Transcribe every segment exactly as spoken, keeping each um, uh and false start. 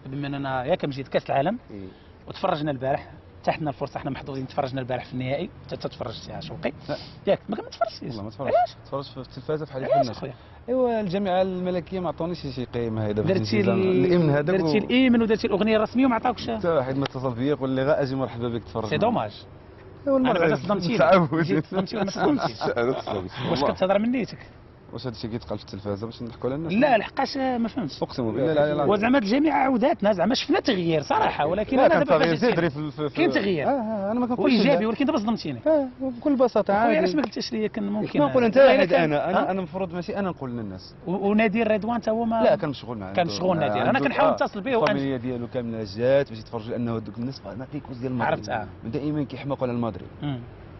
بما اننا ياك مجيت كاس العالم مم. وتفرجنا البارح، تحتنا الفرصه، احنا محظوظين تفرجنا البارح في النهائي. انت تفرجت يا شوقي؟ لا ياك ما تفرجتيش؟ والله ما تفرجت. علاش؟ تفرجت في التلفازه بحال علاش الناس. اخويا؟ ايوا الجامعه الملكيه ما عطونيش شي قيمه هذا درتي الامن هذاك درتي الايمن ودرتي الاغنيه الرسميه وما عطاوكش. حتى واحد ما اتصل بيا قال لي غا اجي مرحبا بك تفرج. سي دوماج. ايوا انا بعدا المرة صدمتيني. تعود. جيت صدمتي ولا ما صدمتيش؟ انا تصدمت واش كتهضر من نيتك؟ واش هذا الشيء كيتقال في التلفازه باش نضحكوا على الناس؟ لا لحقاش ما فهمتش. اقسم بالله لا لا وزعما الجامعه عوداتنا، زعما شفنا تغيير صراحه، ولكن لا انا كان دابا تغيير فاش جذري في في- في كاين تغيير. اه آه، انا ما كنقولش وايجابي، لا. ولكن دابا صدمتيني. اه بكل بساطه خويا علاش ما عادي. قلتيش لي كان ممكن ما نقول انت لا، واحد كان- انا انا ها؟ انا المفروض ماشي انا نقول للناس. و- ونادر رضوان تا هو ما لا كان مشغول معاه. كان مشغول نادر. انا كنحاول نتصل به وأنت- الفاميليا ديالو كامله جات باش يتفرجوا لانه دوك الناس ما كيكوز ديال المغرب. عرفت، آه. دائما كيحماقوا على المغرب. مم.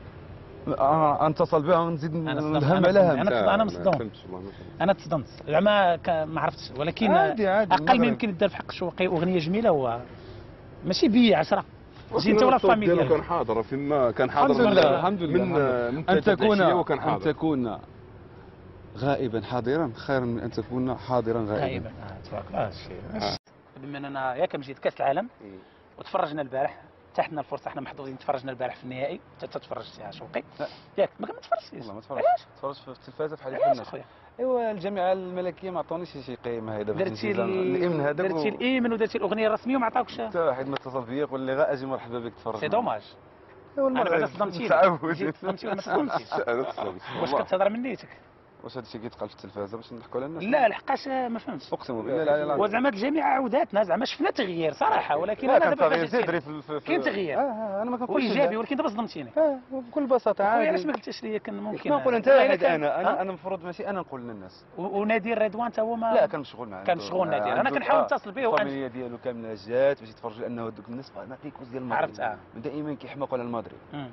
آه، نتصل بها ونزيد أنا صدمت، نهم أنا عليها. صدمت. أنا- أنا مصدوم. ما فهمتش والله ما فهمت. انا تصدمت زعما ك- ما عرفتش، ولكن عادي عادي اقل ما المغرب. يمكن يدار في حق شوقي اغنيه جميله، هو ماشي بي عشرة. جي انت ولا الصوت الفاميليا ديالو ديالك. كان حاضر فيما كان حاضر. الحمد من- لله الحمد لله من من ان تكون وكان ان حاضر. تكون غائبا حاضرا خير من ان تكون حاضرا غائبا. غائبا. اه تبارك الله. هادشي. بما اننا ياك مجيت كاس العالم مم. وتفرجنا البارح، تحتنا الفرصه، احنا محظوظين تفرجنا البارح في النهائي. انت تفرجت يا شوقي؟ لا. ياك ما تفرجتيش؟ والله ما تفرجت. علاش؟ تفرجت في التلفازه بحال علاش الناس. اخويا؟ ايوا الجامعه الملكيه ما عطونيش شي قيمه هذا باش درتي نزيد الامن هذاك. درتي الايمن ودرتي الاغنيه الرسميه وما عطاوكش. حتى واحد ما اتصل بيا قال لي غا اجي مرحبا بك تفرج. سي دوماج. ايوا انا بعدا صدمتيني. تعود. جيت صدمتي ولا ما صدمتيش؟ انا تصدمت واش والله. كتهضر من نيتك؟ واش هذا الشيء كيتقال في التلفازه باش نضحكوا على الناس؟ لا لحقاش ما فهمتش. اقسم بالله لا لا لا. وزعما الجامعه عوداتنا، زعما شفنا تغيير صراحه، ولكن لا انا كان دابا تغيير فاش جذري في في- في كاين تغيير. اه آه، انا ما كنقولش وايجابي، لا. ولكن دابا صدمتيني. اه بكل بساطه خويا عادي. علاش ما قلتيش لي كان ممكن ما نقول انت لا، واحد كان- انا انا ها؟ انا المفروض ماشي انا نقول للناس. و- ونادر رضوان تا هو ما لا كان مشغول معاه. كان مشغول نادر. أنا عنده- كنحاول آه، نتصل به وأنت- الفاميليا ديالو كامله جات باش يتفرجوا لانه دوك الناس ما كيكوز ديال المغرب. عرفت، آه. دائما كيحماقوا على المغرب. مم.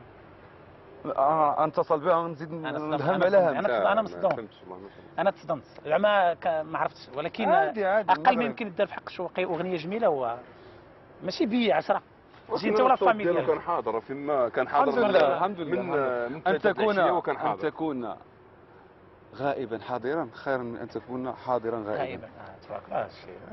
آه، نتصل بها ونزيد أنا صدمت، نهم أنا عليها. صدمت. أنا- لا، أنا ما مصدوم. فهمتش والله ما فهمت. انا تصدمت زعما ك- ما عرفتش، ولكن عادي عادي اقل ما المغرب. يمكن يدار في حق شوقي اغنيه جميله، هو ماشي بي عشرة. جي انت ولكن ولا الصوت الفاميليا ديالو ديالك. كان حاضر فيما كان حاضر. الحمد من- لله الحمد لله. من من ان تكون وكان ان حاضر. تكون غائبا حاضرا خير من ان تكون حاضرا غائبا. غائبا. اه تبارك الله. هادشي.